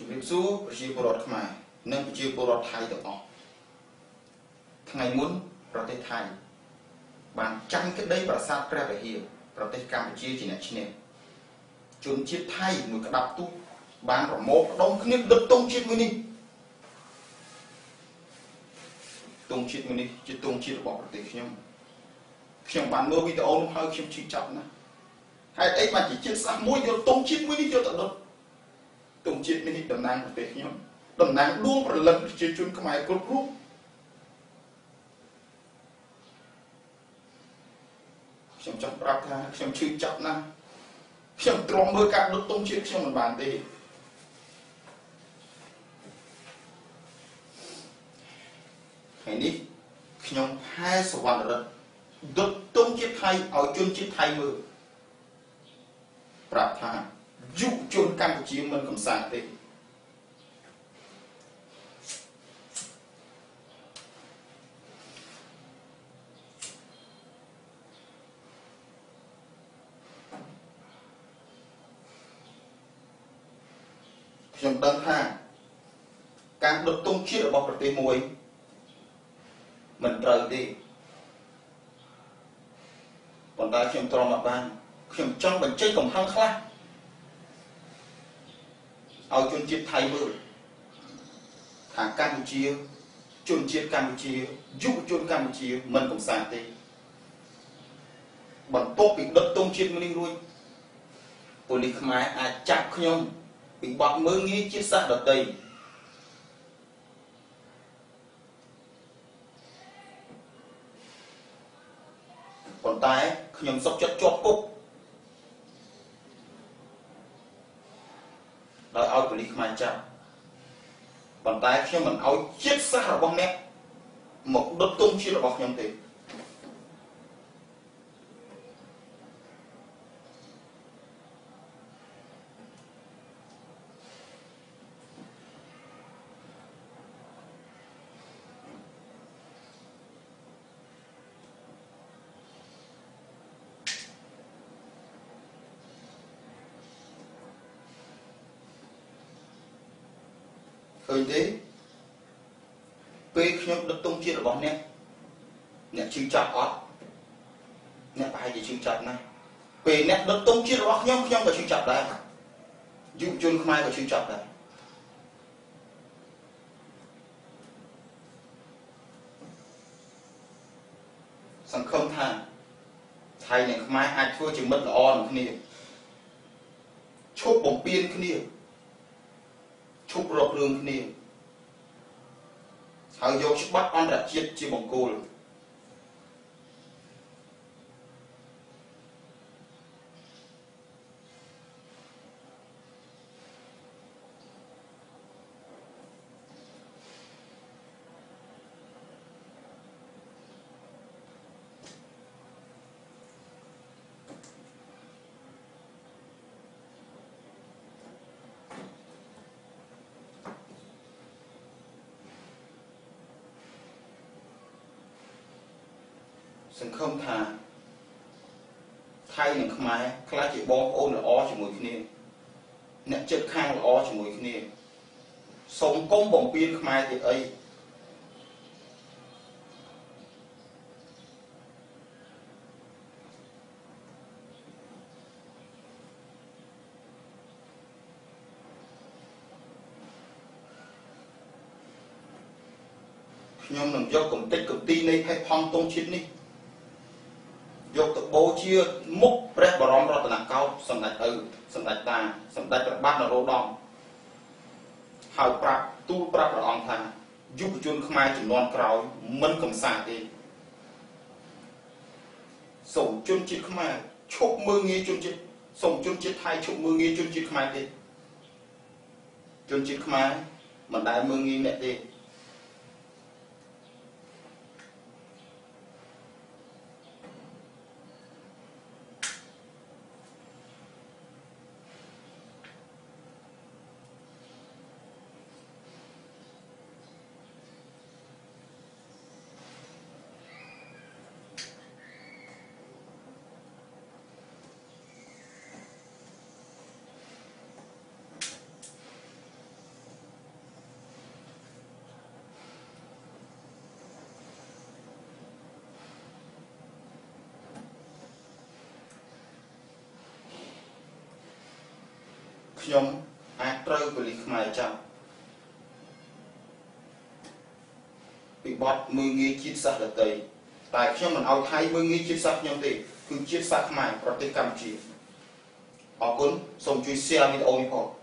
ជំរាបសួរប្រជាពលរដ្ឋខ្មែរនិងប្រជាពលរដ្ឋថៃទាំងអស់ថ្ងៃមុនប្រទេសថៃបានចាញ់ក្តីប្រាសាទព្រះវិហារប្រទេសកម្ពុជាជាអ្នកឈ្នះជនជាតិថៃមួយក្តាប់ទូចបានប្រមូលផ្ដុំគ្នាដុតទង់ជាតិមួយនេះទង់ជាតិមួយនេះជាទង់ជាតិរបស់ប្រទេសខ្ញុំបានមើលវីដេអូនោះហើយខ្ញុំជឿចាប់ណាស់ហើយអីបានជាជាតិសាសន៍មួយយកទង់ជាតិមួយនេះយកទៅដុតទង់ជាតិនេះតំណាងប្រទេសខ្ញុំតំណាងដួងព្រលឹងប្រជាជនខ្មែរគ្រប់រូបខ្ញុំចង់ប្រាប់ថាខ្ញុំជឿចាប់ណាស់ខ្ញុំទ្រាំមើលការដុតទង់ជាតិខ្ញុំមិនបានទេថ្ងៃនេះខ្ញុំហែសវណ្ណរិទ្ធដុតទង់ជាតិថៃឲ្យជនជាតិថៃមើលប្រាប់ថាយុវជនកម្ពុជាមិនកំសាន្តទេខ្ញុំដឹងថាការដុតទង់ជាតិរបស់ប្រទេសមួយមិនត្រូវទេប៉ុន្តែខ្ញុំទ្រាំអត់បានខ្ញុំចង់បញ្ចេញកំហឹងខ្លះឲ្យជនជាតិថៃមើលថាកម្ពុជាជនជាតិកម្ពុជាយុវជនកម្ពុជាមិនកំសាន្តទេបន្ទាប់ពីដុតទង់ជាតិមួយនេះរួចប៉ូលីសខ្មែរអាចចាប់ខ្ញុំពីបទមើលងាយជាតិសាសន៍ដទៃប៉ុន្តែខ្ញុំសុខចិត្តជាប់គុកដោយឲ្យប៉ូលីសខ្មែរចាប់ប៉ុន្តែខ្ញុំមិនឲ្យជាតិសាសន៍របស់អ្នកមកដុតទង់ជាតិរបស់ខ្ញុំទេឃើញទេពេលខ្ញុំដុតទង់ជាតិរបស់អ្នកជឿចាប់អត់អ្នកប្រហែលជាជឿចាប់ណាស់ពេលអ្នកដុតទង់ជាតិរបស់ខ្ញុំក៏ជឿចាប់ដែរយុវជនខ្មែរក៏ជឿចាប់ដែរសង្ឃឹមថាថៃនិងខ្មែរអាចធ្វើជាមិត្តល្អនឹងគ្នាឈប់បំពេញគ្នាឈប់រករឿងគ្នាហើយយកច្បាប់អន្តរជាតិជាបង្គោលសង្ឃឹមថាថៃនិងខ្មែរខ្លះជាបងប្អូនល្អជាមួយគ្នាអ្នកចិត្តខាងល្អជាមួយគ្នាសូមកុំបំពេញខ្មែរទៀតអីខ្ញុំនឹងយកកំតិចកំទីនៃផេះផង់ទង់ជាតិនេះយកទៅបូជាមុខព្រះបរមរតនកោដ្ឋសម្ដេចឪសម្ដេចតាសម្ដេចព្រះបាទនរោត្តមហើយប្រាប់ព្រះអង្គថាយុវជនខ្មែរជំនាន់ក្រោយមិនកំសាន្តទេសូមជនជាតិខ្មែរឈប់មើលងាយជនជាតិសូមជនជាតិថៃឈប់មើលងាយជនជាតិខ្មែរទេជនជាតិខ្មែរមិនដែលមើលងាយអ្នកទេខ្ញុំអាចត្រូវពលិសខ្មែរចាប់ពីបទមើងងាយជាតិសាសន៍ដទៃតែខ្ញុំមិនឲ្យថៃមើងងាយជាតិសាសន៍ខ្ញុំទេគឺជាតិសាសន៍ខ្មែរប្រទេសកម្ពុជាអរគុណសូមជួយ share វីដេអូនេះផង